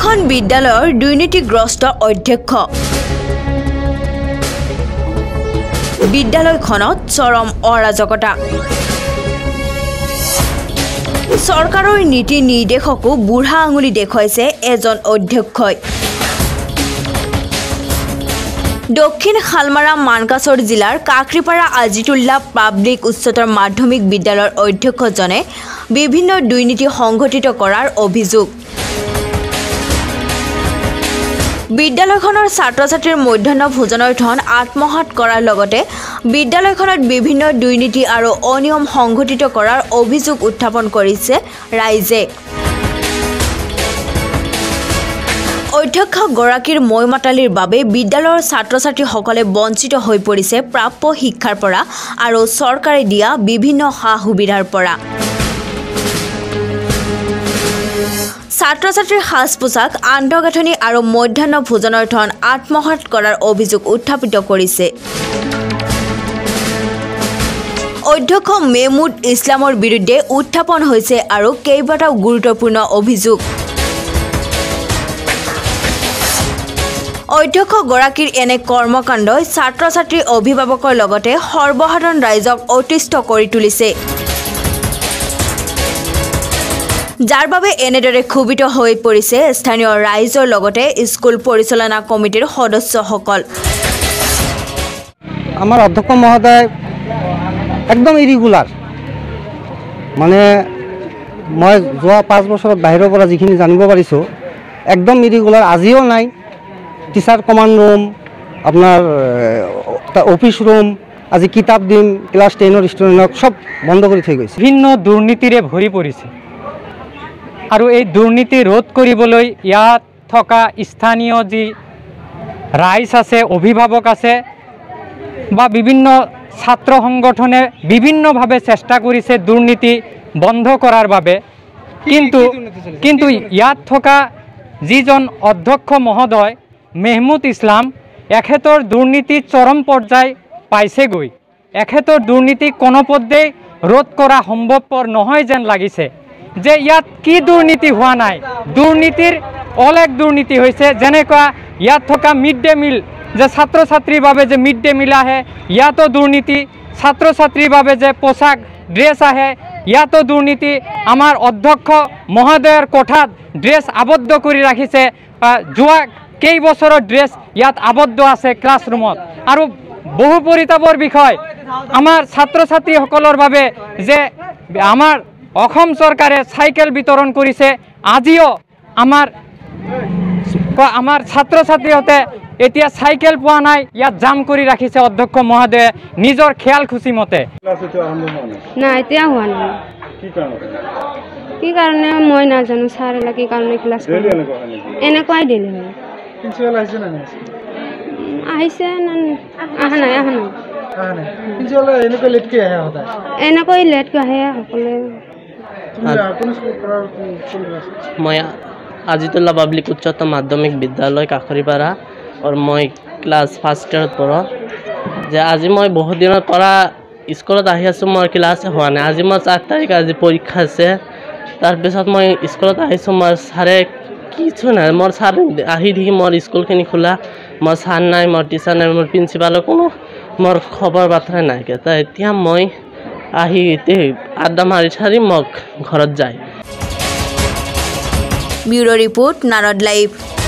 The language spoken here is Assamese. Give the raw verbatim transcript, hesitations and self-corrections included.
এখন বিদ্যালয়ৰ দুৰ্নীতিগ্ৰস্ত অধ্যক্ষ বিদ্যালয়খনত চৰম অৰাজকতা চৰকাৰৰ নীতি নিৰ্দেশকো বুঢ়া আঙুলি দেখুৱাইছে এজন অধ্যক্ষই দক্ষিণ শালমাৰা মানকাছৰ জিলাৰ কাকৰিপাৰা আজিতুল্লাহ পাব্লিক উচ্চতৰ মাধ্যমিক বিদ্যালয়ৰ অধ্যক্ষজনে বিভিন্ন দুৰ্নীতি সংঘটিত কৰাৰ অভিযোগ বিদ্যালয়খনৰ ছাত্ৰ-ছাত্ৰীৰ মধ্যাহ্ন ভোজনৰ ধন আত্মসাৎ কৰাৰ লগতে বিদ্যালয়খনত বিভিন্ন দুৰ্নীতি আৰু অনিয়ম সংঘটিত কৰাৰ অভিযোগ উত্থাপন কৰিছে ৰাইজে অধ্যক্ষ গৰাকীৰ মৈমাতালিৰ বাবে বিদ্যালয়ৰ ছাত্ৰ-ছাত্ৰীসকলে বঞ্চিত হৈ পৰিছে প্ৰাপ্য শিক্ষাৰ পৰা আৰু চৰকাৰে দিয়া বিভিন্ন সা-সুবিধাৰ পৰা ছাত্ৰ-ছাত্ৰীৰ সাজ পোছাক আন্তঃগাঁথনি আৰু মধ্যাহ্ন ভোজনৰ ধন আত্মসাৎ কৰাৰ অভিযোগ উত্থাপিত কৰিছে অধ্যক্ষ মেহমুদ ইছলামৰ বিৰুদ্ধে উত্থাপন হৈছে আৰু কেইবাটাও গুৰুত্বপূৰ্ণ অভিযোগ অধ্যক্ষ গৰাকীৰ এনে কৰ্মকাণ্ডই ছাত্ৰ-ছাত্ৰী অভিভাৱকৰ লগতে সৰ্বসাধাৰণ ৰাইজক অতিষ্ঠ কৰি তুলিছে যাৰ বাবে এনেদৰে ক্ষোভিত হৈ পৰিছে স্থানীয় ৰাইজৰ লগতে স্কুল পৰিচালনা কমিটিৰ সদস্যসকল আমাৰ অধ্যক্ষ মহোদয় একদম ইৰেগুলাৰ মানে মই যোৱা পাঁচ বছৰত বাহিৰৰ পৰা যিখিনি জানিব পাৰিছোঁ একদম ইৰেগুলাৰ আজিও নাই টিচাৰ কমাণ্ড ৰুম আপোনাৰ অফিচ ৰুম আজি কিতাপ দিম ক্লাছ টেনৰ ষ্টুডেণ্টক সব বন্ধ কৰি থৈ গৈছে বিভিন্ন দুৰ্নীতিৰে ভৰি পৰিছে আৰু এই দুৰ্নীতি ৰোধ কৰিবলৈ ইয়াত থকা স্থানীয় যি ৰাইজ আছে অভিভাৱক আছে বা বিভিন্ন ছাত্ৰ সংগঠনে বিভিন্নভাৱে চেষ্টা কৰিছে দুৰ্নীতি বন্ধ কৰাৰ বাবে কিন্তু কিন্তু ইয়াত থকা যিজন অধ্যক্ষ মহোদয় মেহমুদ ইছলাম এখেতৰ দুৰ্নীতি চৰম পৰ্যায় পাইছেগৈ এখেতৰ দুৰ্নীতি কোনোপধ্যেই ৰোধ কৰা সম্ভৱপৰ নহয় যেন লাগিছে যে ইয়াত কি দুৰ্নীতি হোৱা নাই দুৰ্নীতিৰ অলেখ দুৰ্নীতি হৈছে যেনেকুৱা ইয়াত থকা মিড ডে মিল যে ছাত্ৰ ছাত্ৰীৰ বাবে যে মিড ডে মিল আহে ইয়াতো দুৰ্নীতি ছাত্ৰ ছাত্ৰীৰ বাবে যে পোছাক ড্ৰেছ আহে ইয়াতো দুৰ্নীতি আমাৰ অধ্যক্ষ মহোদয়ৰ কোঠাত ড্ৰেছ আবদ্ধ কৰি ৰাখিছে যোৱা কেইবছৰৰ ড্ৰেছ ইয়াত আবদ্ধ আছে ক্লাছৰুমত আৰু বহু পৰিতাপৰ বিষয় আমাৰ ছাত্ৰ ছাত্ৰীসকলৰ বাবে যে আমাৰ অসম চৰকাৰে চাইকেল বিতৰণ কৰিছে আজিও আমাৰ আমাৰ ছাত্ৰ ছাত্ৰীহঁতে এতিয়া চাইকেল পোৱা নাই ইয়াত জাম কৰি ৰাখিছে অধ্যক্ষ মহোদয়ে নিজৰ খেয়াল খুচি মতে না এতিয়া হোৱা নাই কি কাৰণে মই নাজানো ছাৰ কি কাৰণে ক্লাছ এনেকুৱাই দিলে আহিছে অহা নাই অহা নাই এনেকৈ লেটকৈ আহে সকলোৱে মই আজিতুল্লাহ পাব্লিক উচ্চতৰ মাধ্যমিক বিদ্যালয় কাকৰিপাৰা আৰু মই ক্লাছ ফাৰ্ষ্ট ইয়াৰত পঢ়ো যে আজি মই বহুত দিনৰ পৰা স্কুলত আহি আছোঁ মোৰ ক্লাছ হোৱা নাই আজি মোৰ চাৰ তাৰিখ আজি পৰীক্ষা আছে তাৰপিছত মই স্কুলত আহিছোঁ মোৰ ছাৰে কিছু নাই মোৰ ছাৰ আহি দেখি মোৰ স্কুলখিনি খোলা মোৰ ছাৰ নাই মোৰ টিচাৰ নাই মোৰ প্ৰিন্সিপালৰ কোনো মোৰ খবৰ বাতৰা নাই তা এতিয়া মই আহি আড্ডা মাৰি চাৰি মোক ঘৰত যায় ব্যুৰো ৰিপোৰ্ট নাৰদ লাইভ।